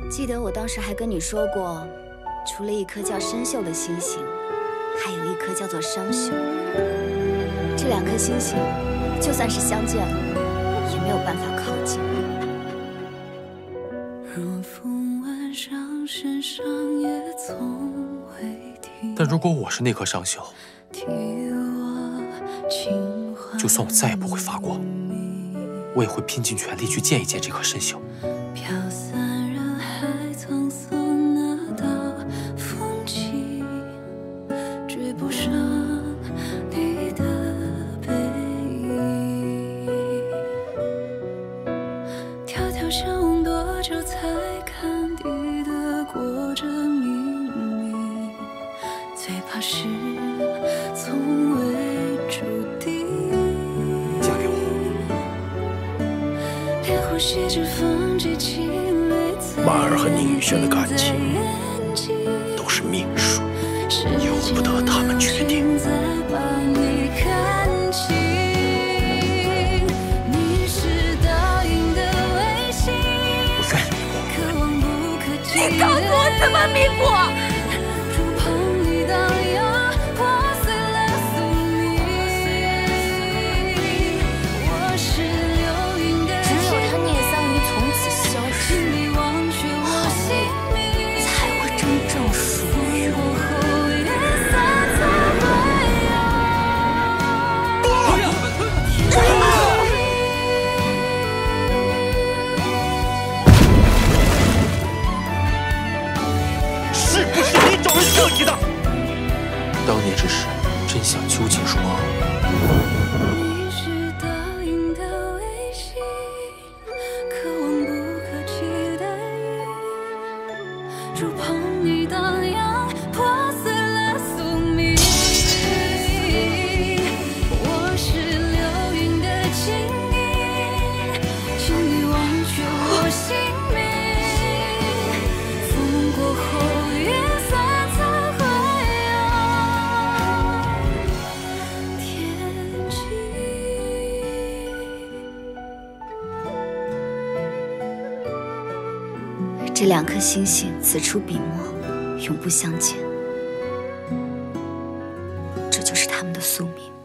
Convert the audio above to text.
记得我当时还跟你说过，除了一颗叫生锈的星星，还有一颗叫做商宿。这两颗星星，就算是相见了，也没有办法靠近。 但如果我是那颗商宿，就算我再也不会发光，我也会拼尽全力去见一见这颗生锈。 婉儿和宁雨轩的感情都是命数，由不得他们决定。我愿意迷过。 你告诉我怎么迷过？ 设计的。 当年之事，真相究竟如何？ 这两颗星星此处彼陌，永不相见，这就是他们的宿命。